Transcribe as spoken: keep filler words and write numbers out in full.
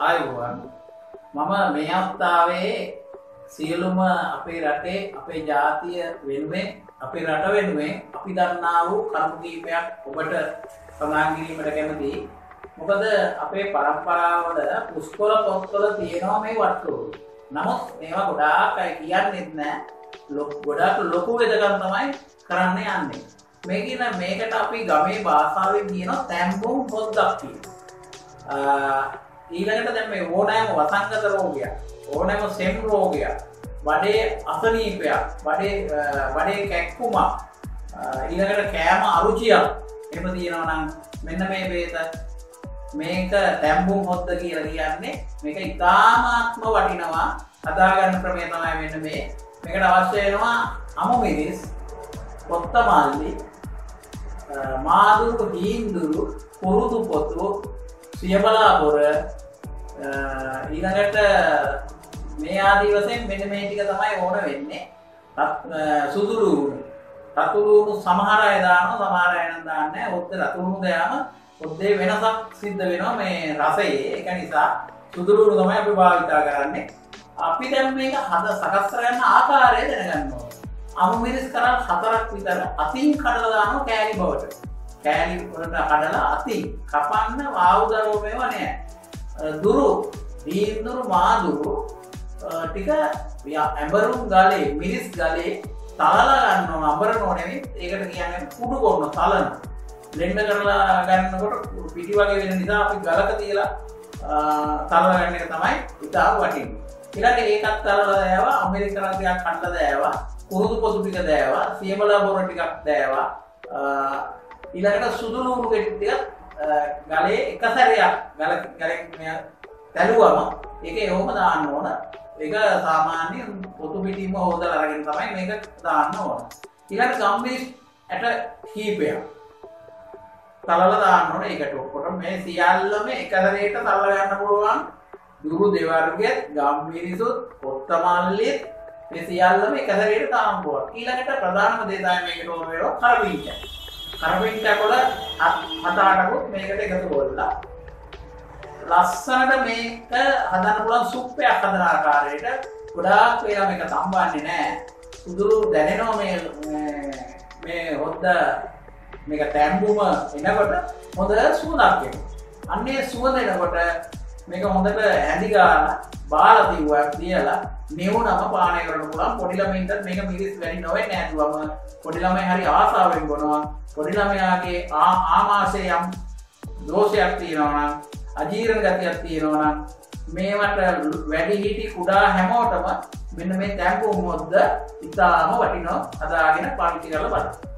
ආයුබෝවන් මම මේ අවස්ථාවේ සියලුම අපේ රටේ අපේ ජාතිය වෙනුවෙන් අපේ රට වෙනුවෙන් අපි දන්නා වූ කරුණු කීපයක් ඔබට සඳහන් කිරීමට කැමතියි. මොකද අපේ පරම්පරාවල පුස්කොළ පොත්වල තියෙනවා මේ වට්ටෝරු. නමුත් මේවා ගොඩාක් අය කියන්නේත් නැහැ. ගොඩාක් ලොකු වෙදකම් තමයි කරන්න යන්නේ. මේකින මේකට අපි ගමේ භාෂාවෙන් කියනවා තැම්බුම් හොද්දක් කියලා. ඊළඟට දැන් මේ ඕනෑම වසංගත රෝගයක්, ඕනෑම සෙම් රෝගයක්, බඩේ අසනීපයක්, බඩේ බඩේ කැක්කුමක්, ඊළඟට කෑම අරුචියක් එහෙම තියෙනවා නම් මෙන්න මේ බේත මේක තැම්බුම් හොද්ද කියලා කියන්නේ. මේක ඉතාමත්ම වටිනවා. හදාගන්න ක්‍රමය තමයි මෙන්න මේ. මේකට අවශ්‍ය වෙනවා අමු මිරිස්, කොත්තමල්ලි, මාදුරු, හීන්දුරු, කුරුදු පොතු, සියබලා බොර, ඊළඟට මේ ආදී වශයෙන් මෙන්න මේ ටික තමයි ඕන වෙන්නේ. සුදු ලුණු. රතු ලුණු සමහර අය දානවා, සමහර අය නම් දාන්නේ නැහැ. ඔත් රතු ලුණු දාම ඔද්දේ වෙනසක් සිද්ධ වෙනවා මේ රසයේ. ඒක නිසා සුදු ලුණු තමයි අපි භාවිතා කරන්නේ. අපි දැන් මේක හද සකස් කරගන්න ආකාරය දැනගන්න ඕනේ. අමු මිරිස් කරල් හතරක් විතර අතින් කඩලා දානවා කෑලි බවට. කෑලි වලට කඩලා අතින් කපන්න ආයුධරෝ මේවා නෑ. දුරු, හීන්දුරු, මාදුරු ටික ඇඹරුම් ගලේ, මිරිස් ගලේ තලලා ගන්න ඕන. අඹරනෝ නෙවෙයි. ඒකට කියන්නේ කුඩු කරන තලන. බ්ලෙන්ඩ් කරලා ගන්නකොට පිටි වගේ වෙන නිසා අපි ගලක තියලා තලලා ගන්න එක තමයි ඉතාම වටින්නේ. ඊළඟට ඒකත් තලලා දෑවා, ඇමරිකන් ටිකක් කඩලා දෑවා, කුරුදු පොතු ටික දෑවා, සියඹලා බොර ටිකක් දෑවා. ඊළඟට සුදු ලුණු ගෙඩි ටික ගලේ එක සැරයක් ගල ගලෙන් තැළුවම ඒක එවම දාන්න ඕන. ඒක සාමාන්‍යයෙන් පොතු පිටින්ම හොදලා අරගෙන තමයි මේක දාන්න ඕන. ඊළඟට ගම්මිරිස් ඇට කීපයක් තලලා දාන්න ඕන. ඒකට ඔක්කොට මේ සියල්ලම එක සැරේට තලලා ගන්න පුළුවන්. දුරු දෙවර්ගෙත්, ගම්මිරිසුත්, කොත්තමල්ලිත් මේ සියල්ලම එක සැරේට දාන්න පුළුවන්. ඊළඟට ප්‍රධානම දේ තමයි මේකට ඕන වෙනවා කරපිංචා. කරපිංචා කොළ හත අටකුත් මේකට එකතු කරලා ලස්සනට මේක හදන්න පුළුවන්. සුප් එකක් හදන ආකාරයට ගොඩාක් වෙලා මේක තම්බන්නේ නැහැ. සුදුරු දැනෙනවා මේ මේ හොද්ද මේක තැම්බුම එනකොට හොඳ සුවඳක් එනවා. අන්නේ සුවඳ එනකොට මේක හොඳට ඇඳි ගාලා බාලා තියුවා තියලා නිවුනම පානය කරන්න පුළුවන්. පොඩි ළමයින්ට මේක මිරිස් වැඩි නොවෙන්නේ නැතුවම පොඩි ළමයි හරි ආසාවෙන් බොනවා. පොඩි ළමයාගේ ආමාශයේ යම් දෝෂයක් තියෙනවා නම්, අජීර්ණ ගතියක් තියෙනවා නම් මේවට වැඩි හිටි කුඩා හැමෝටම මෙන්න මේ තැම්බුම් හොද්ද ඉතාම වටිනවා. හදාගෙන පාවිච්චි කරලා බලන්න.